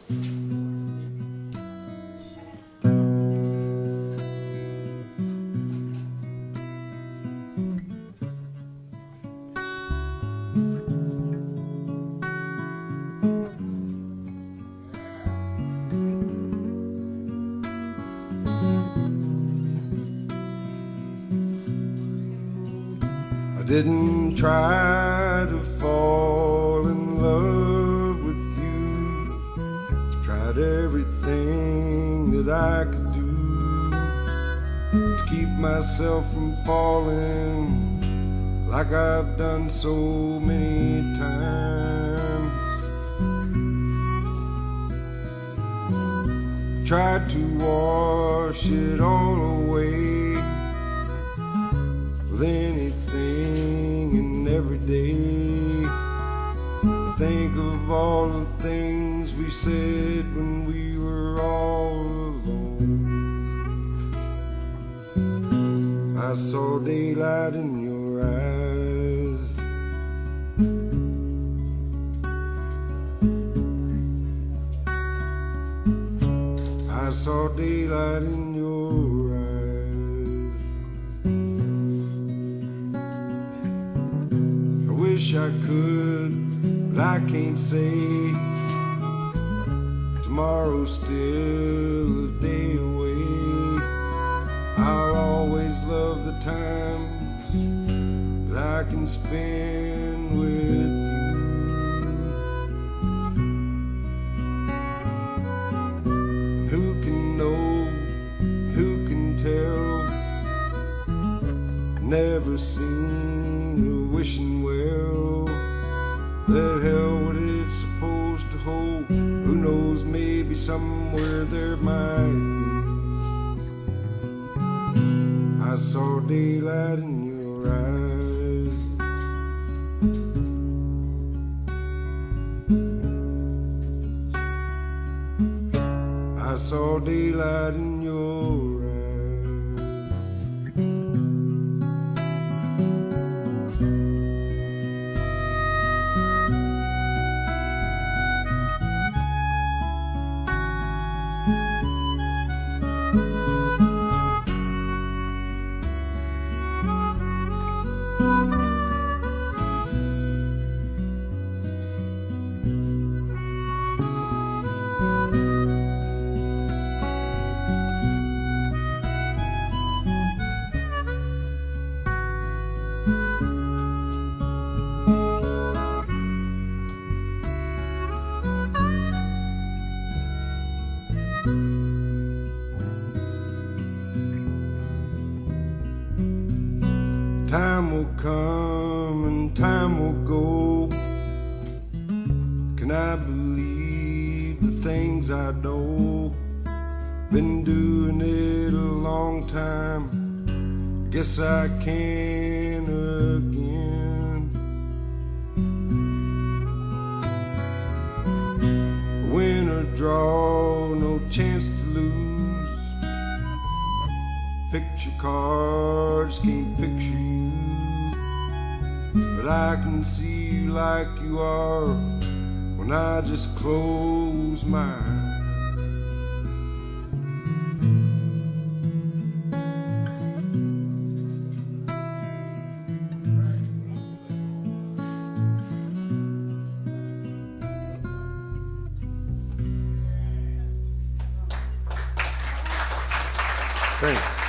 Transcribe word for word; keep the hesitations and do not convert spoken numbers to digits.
Didn't try to fall in love with you. Tried everything that I could do to keep myself from falling, like I've done so many times. Tried to wash it all away with anything and every day. Think of all the things we said when we were all alone. I saw daylight in your eyes. I saw daylight in your eyes. I wish I could, but I can't say. Tomorrow's still a day away. I'll always love the times that I can spend with you. Who can know, who can tell? Never seen a wishing well. The hell what it's supposed to hold? Who knows, maybe somewhere there might be. I saw daylight in your eyes. I saw daylight in your eyes. Time will come and time will go. Can I believe the things I know? Been doing it a long time. Guess I can again. Win or draw, no chance to lose. Picture cards can't picture you, but I can see you like you are when I just close my eyes. Thanks.